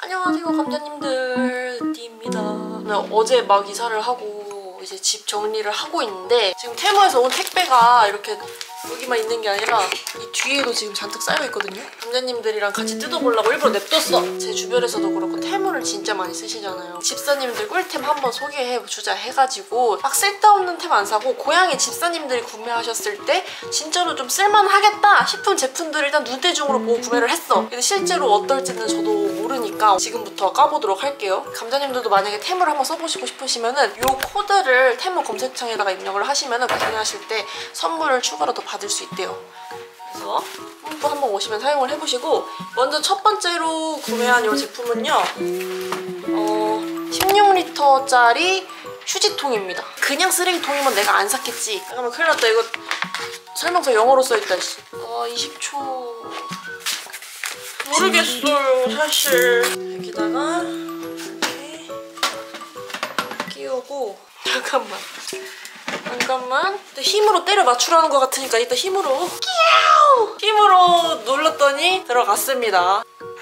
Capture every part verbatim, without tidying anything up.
안녕하세요 감자님들, 띠입니다. 어제 막 이사를 하고 이제 집 정리를 하고 있는데 지금 테무에서 온 택배가 이렇게 여기만 있는 게 아니라 이 뒤에도 지금 잔뜩 쌓여있거든요. 감자님들이랑 같이 뜯어보려고 일부러 냅뒀어. 제 주변에서도 그렇고 테무를 진짜 많이 쓰시잖아요. 집사님들 꿀템 한번 소개해주자 해가지고 막 쓸데없는 템 안 사고 고양이 집사님들이 구매하셨을 때 진짜로 좀 쓸만하겠다 싶은 제품들을 일단 눈대중으로 보고 구매를 했어. 근데 실제로 어떨지는 저도 모르니까 지금부터 까보도록 할게요. 감자님들도 만약에 테무를 한번 써보시고 싶으시면은 이 코드를 테무 검색창에다가 입력을 하시면은 구매하실 때 선물을 추가로 더 받을 수 있대요. 그래서 또 한번 오시면 사용을 해보시고, 먼저 첫 번째로 구매한 이 제품은요 어, 십육 리터짜리 휴지통입니다. 그냥 쓰레기통이면 내가 안 샀겠지. 잠깐만 큰일 났다. 이거 설명서 영어로 써있다. 어, 이십 초 모르겠어요 사실. 여기다가 이렇게 끼우고, 잠깐만 잠깐만 힘으로 때려 맞추라는 것 같으니까 일단 힘으로 끼우! 힘으로 눌렀더니 들어갔습니다.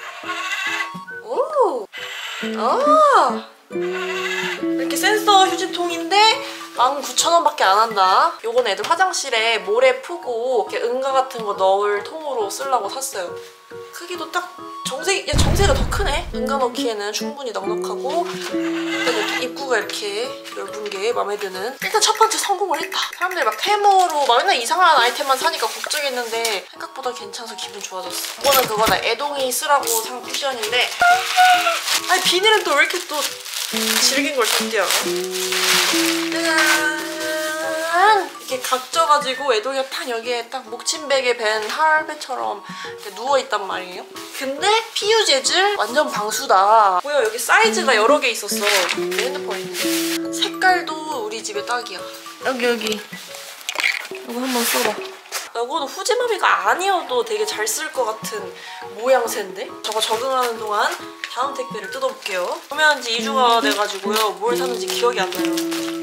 오! 아! 이렇게 센서 휴지통인데 만 구천 원 밖에 안 한다. 요건 애들 화장실에 모래 푸고 이렇게 응가 같은 거 넣을 통으로 쓰려고 샀어요. 크기도 딱 정색, 야 정색이 더 크네? 응가 넣기에는 충분히 넉넉하고 일단 이렇게 입구가 이렇게 넓은 게 마음에 드는. 일단 첫 번째 성공을 했다. 사람들이 막 테무로 막 맨날 이상한 아이템만 사니까 걱정했는데 생각보다 괜찮아서 기분 좋아졌어. 이거는 그거다. 애동이 쓰라고 산 쿠션인데 아니 비닐은 또 왜 이렇게 또 질긴 걸 줬대요. 짜잔! 이렇게 각져가지고 애동이가 딱 여기에 딱 목침백에 밴 할배처럼 이렇게 누워있단 말이에요. 근데 피유 재질 완전 방수다. 뭐야, 여기 사이즈가 여러 개 있었어. 내 핸드폰에 있는데 색깔도 우리 집에 딱이야. 여기 여기 이거 한번 써봐. 이거는 후지마비가 아니어도 되게 잘 쓸 것 같은 모양새인데? 저거 적응하는 동안 다음 택배를 뜯어볼게요. 구매한 지 이 주가 돼가지고요. 뭘 샀는지 기억이 안 나요.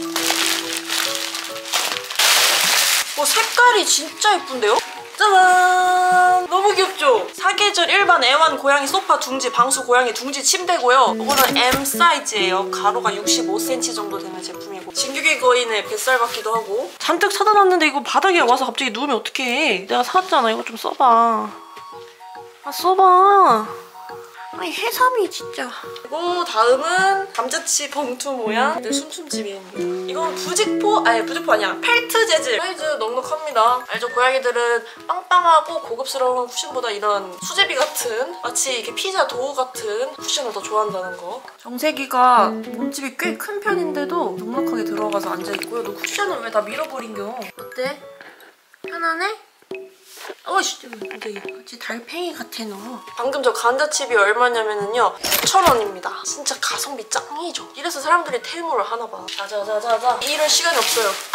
어, 색깔이 진짜 예쁜데요? 짜잔! 너무 귀엽죠? 사계절 일반 애완 고양이 소파 둥지 방수 고양이 둥지 침대고요. 이거는 M 사이즈예요. 가로가 육십오 센티미터 정도 되는 제품이고 진격의 거인의 뱃살 같기도 하고. 잔뜩 사다 놨는데 이거 바닥에 와서 갑자기 누우면 어떡해. 내가 샀잖아. 이거 좀 써봐. 아 써봐. 아니 해삼이 진짜. 그리고 다음은 감자칩 봉투 모양 내 순순집입니다. 이건 부직포, 아니 부직포 아니야 펠트 재질. 사이즈 넉넉합니다. 알죠? 고양이들은 빵빵하고 고급스러운 쿠션보다 이런 수제비 같은 마치 이렇게 피자 도우 같은 쿠션을 더 좋아한다는 거. 정세기가 몸집이 꽤 큰 편인데도 넉넉하게 들어가서 앉아있고요. 너 쿠션을 왜 다 밀어버린겨? 어때? 편하네? 어이씨, 되게 같이 달팽이 같아 너. 방금 저 감자칩이 얼마냐면은요 구천 원입니다. 진짜 가성비 짱이죠. 이래서 사람들이 테무를 하나봐. 자자자자자. 이럴 시간이 없어요. 아,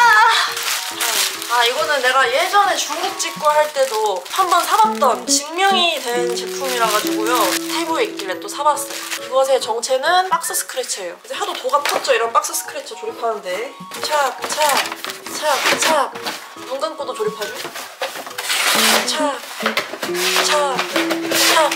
아, 아 이거는 내가 예전에 중국 직구 할 때도 한번 사봤던 증명이 된 제품이라 가지고요. 테무에 있길래 또 사봤어요. 이것의 정체는 박스 스크래쳐예요. 이제 하도 도가 텄죠. 이런 박스 스크래쳐 조립하는데. 찹, 찹, 찹, 찹. 눈 감고도 조립하죠. 차, 차, 차,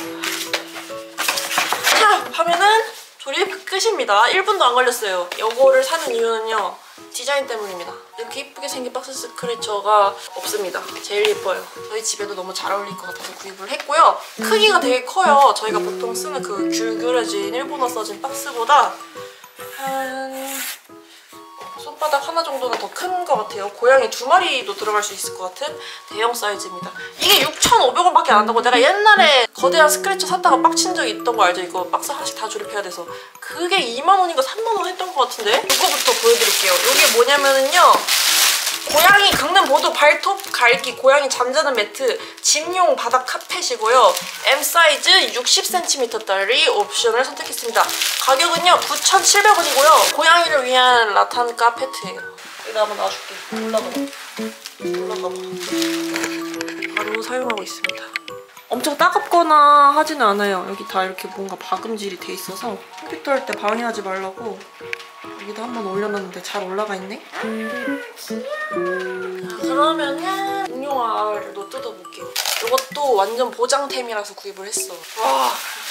차 하면은 조립 끝입니다. 일 분도 안 걸렸어요. 이거를 사는 이유는요 디자인 때문입니다. 이렇게 이쁘게 생긴 박스 스크래쳐가 없습니다. 제일 예뻐요. 저희 집에도 너무 잘 어울릴 것 같아서 구입을 했고요. 크기가 되게 커요. 저희가 보통 쓰는 그 귤귤해진 일본어 써진 박스보다 한 손바닥 하나 정도는 더 큰 것 같아요. 고양이 두 마리도 들어갈 수 있을 것 같은 대형 사이즈입니다. 이게 육천오백 원 밖에 안 한다고. 내가 옛날에 거대한 스크래쳐 샀다가 빡친 적이 있던 거 알죠? 이거 박스 하나씩 다 조립해야 돼서 그게 이만 원인가 삼만 원 했던 것 같은데? 이거부터 보여드릴게요. 이게 뭐냐면은요 고양이 긁는 보드 발톱 갈기 고양이 잠자는 매트 집용 바닥 카펫이고요. M 사이즈 육십 센티미터짜리 옵션을 선택했습니다. 가격은요 구천칠백 원이고요. 고양이를 위한 라탄 카페트예요. 여기다 한번 놔줄게. 올라가봐. 올라가봐. 바로 사용하고 있습니다. 엄청 따갑거나 하지는 않아요. 여기 다 이렇게 뭔가 박음질이 돼 있어서 컴퓨터 할 때 방해하지 말라고 여기다 한번 올려놨는데 잘 올라가 있네? 음, 귀여워. 자, 그러면은 공룡알도 뜯어볼게요. 이것도 완전 보장템이라서 구입을 했어. 와,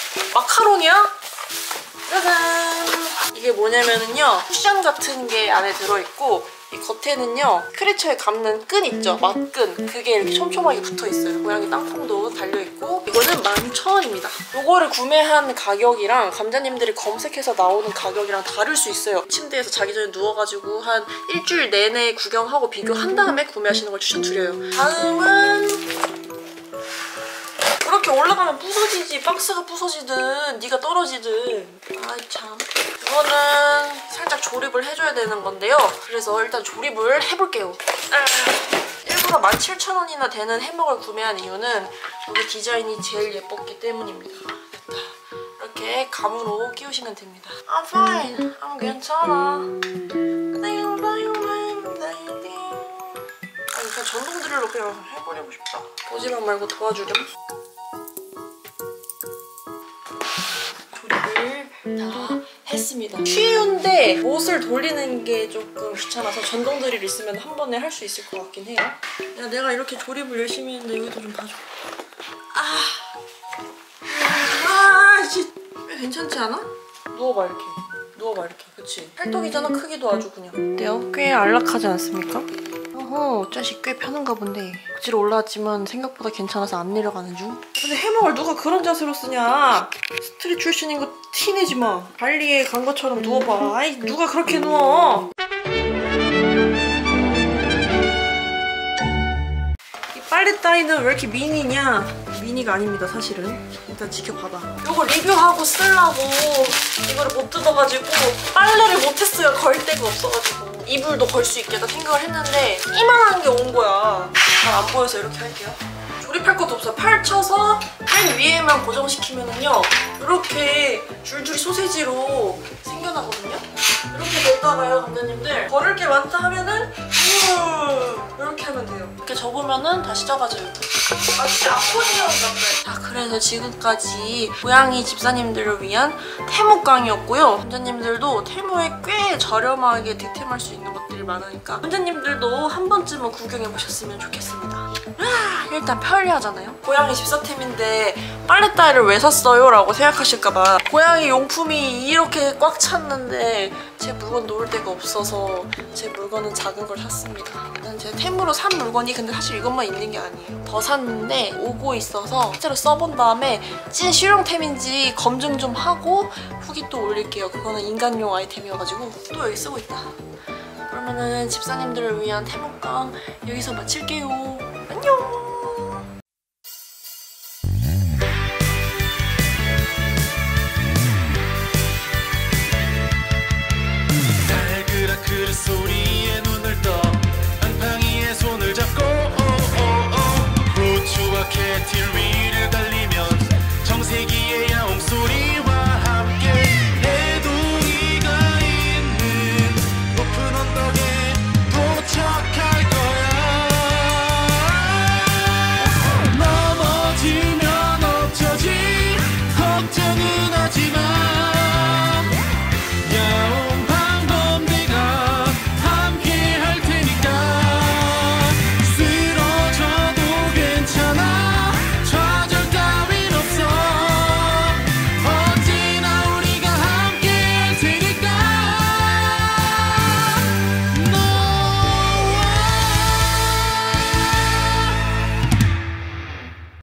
마카롱이야? 짜잔! 이게 뭐냐면은요, 쿠션 같은 게 안에 들어있고 이 겉에는요 크리처에 감는 끈 있죠? 막끈. 그게 이렇게 촘촘하게 붙어있어요. 고양이 땅콩도 달려있고. 이거는 만 천 원입니다. 이거를 구매한 가격이랑 감자님들이 검색해서 나오는 가격이랑 다를 수 있어요. 침대에서 자기 전에 누워가지고 한 일주일 내내 구경하고 비교한 다음에 구매하시는 걸 추천드려요. 다음은 그렇게 올라가면 부서지지. 박스가 부서지든 네가 떨어지든. 아이 참. 이거는 살짝 조립을 해줘야 되는 건데요. 그래서 일단 조립을 해볼게요. 일부러 만 칠천 원이나 되는 해먹을 구매한 이유는 여기 디자인이 제일 예뻤기 때문입니다. 됐다. 이렇게 감으로 끼우시면 됩니다. I'm fine. I'm 괜찮아. 아니 그냥 전동 드릴로 그냥 해버리고 싶다. 보지만 말고 도와주렴. 조립을 다 했습니다. 쉬운데 못을 돌리는 게 조금 귀찮아서 전동 드릴 있으면 한 번에 할 수 있을 것 같긴 해요. 야, 내가 이렇게 조립을 열심히 했는데 여기도 좀 봐줘. 아, 아, 씨, 괜찮지 않아? 누워봐 이렇게. 누워봐 이렇게. 그치? 팔뚝이잖아. 크기도 아주 그냥. 어때요? 꽤 안락하지 않습니까? 어허, 짜식 꽤 편한가 본데. 억지로 올라왔지만 생각보다 괜찮아서 안 내려가는 중. 근데 해먹을 누가 그런 자세로 쓰냐? 스트릿 출신인 거 티내지 마. 발리에 간 것처럼 누워봐. 아이, 누가 그렇게 누워? 이 빨래 따위는 왜 이렇게 미니냐? 미니가 아닙니다, 사실은. 일단 지켜봐봐. 이거 리뷰하고 쓰려고 이거를 못 뜯어가지고 빨래를 못했어요. 걸 데가 없어가지고. 이불도 걸 수 있겠다 생각을 했는데 이만한 게 온 거야. 잘 안 보여서 이렇게 할게요. 조립할 것도 없어요. 펼쳐서 맨 위에만 고정시키면은요 이렇게 줄줄이 소세지로 생겨나거든요. 이렇게 됐다가요, 감자님들 걸을 게 많다 하면은 이렇게 하면 돼요. 이렇게 접으면은 다시 작아져요. 마치 아코디언 같아요. 자, 그래서 지금까지 고양이 집사님들을 위한 테무 강의였고요. 감자님들도 테무에 꽤 저렴하게 득템할 수 있는 것들이 많으니까 감자님들도 한 번쯤은 구경해보셨으면 좋겠습니다. 아, 일단 편리하잖아요. 고양이 집사템인데 빨래 따위를 왜 샀어요? 라고 생각하실까봐. 고양이 용품이 이렇게 꽉 찼는데 제 물건 놓을 데가 없어서 제 물건은 작은 걸 샀습니다. 일단 제 템으로 산 물건이 근데 사실 이것만 있는 게 아니에요. 더 샀는데 오고 있어서 실제로 써본 다음에 찐 실용템인지 검증 좀 하고 후기 또 올릴게요. 그거는 인간용 아이템이어가지고 또 여기 쓰고 있다. 그러면은 집사님들을 위한 태목강 여기서 마칠게요. 안녕!